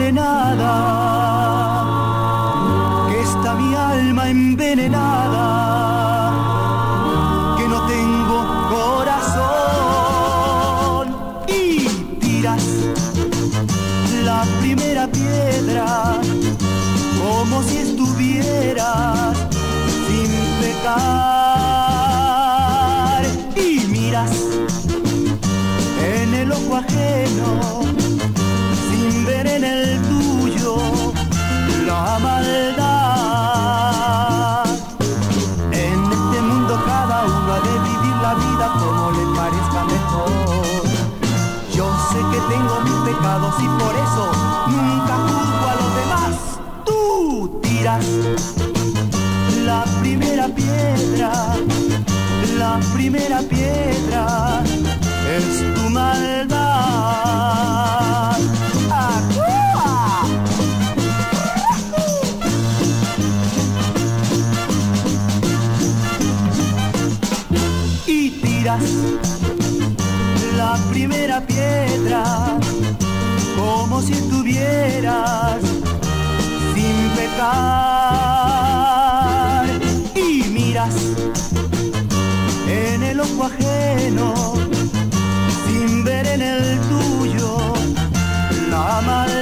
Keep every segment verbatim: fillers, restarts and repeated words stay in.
condenada, que está mi alma envenenada, que no tengo corazón. Y tiras la primera piedra como si estuvieras sin pecar, y miras en el ojo ajeno sin ver en el tuyo la maldad. En este mundo cada uno ha de vivir la vida como le parezca mejor. Yo sé que tengo mis pecados y por eso nunca juzgo a los demás. Tú tiras la primera piedra, la primera piedra es tu maldad. ¡Acúa! Y tiras la primera piedra como si estuvieras sin pecar, y miras en el ojo ajeno sin ver en el tuyo la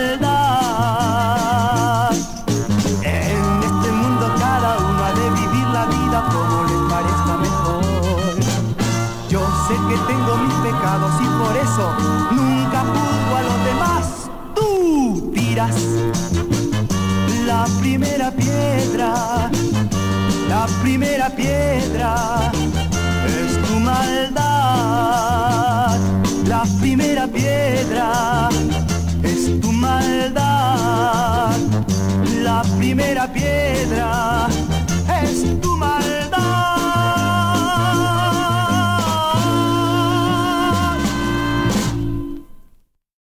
maldad. En este mundo cada uno ha de vivir la vida como le parezca mejor. Yo sé que tengo mis pecados y por eso nunca juzgo a los demás. Tú tiras la primera piedra, la primera piedra es tu maldad. La primera piedra es tu maldad. La primera piedra